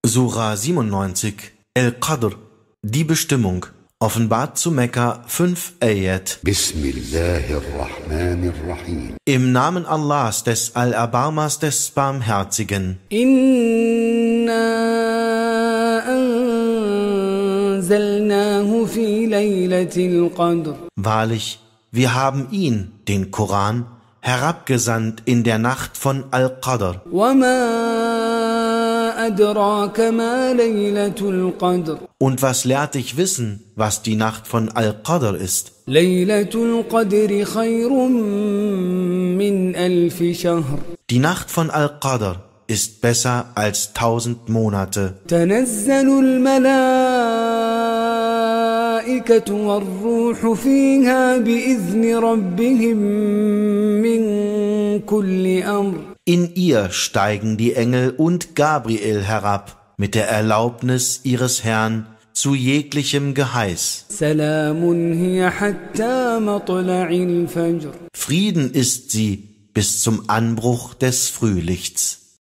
Sura 97, El-Qadr, die Bestimmung, offenbart zu Mekka 5 Ayat. Bismillahirrahmanirrahim. Im Namen Allahs, des Allerbarmers, des Barmherzigen. Inna anzalnahu fi laylatil qadr. Wahrlich, wir haben ihn, den Koran, herabgesandt in der Nacht von Al-Qadr. أدراك ما ليلة القدر. Und was lehrt dich wissen, was die Nacht von Al-Qadr ist? ليلة القدر خير من ألف شهر. Die Nacht von Al-Qadr ist besser als 1000 Monate. تنزل الملائكة والروح فيها بإذن ربهم من كل أمر. In ihr steigen die Engel und Gabriel herab, mit der Erlaubnis ihres Herrn zu jeglichem Geheiß. سلام هي حتى مطلع الفجر. Frieden ist sie bis zum Anbruch des Frühlichts.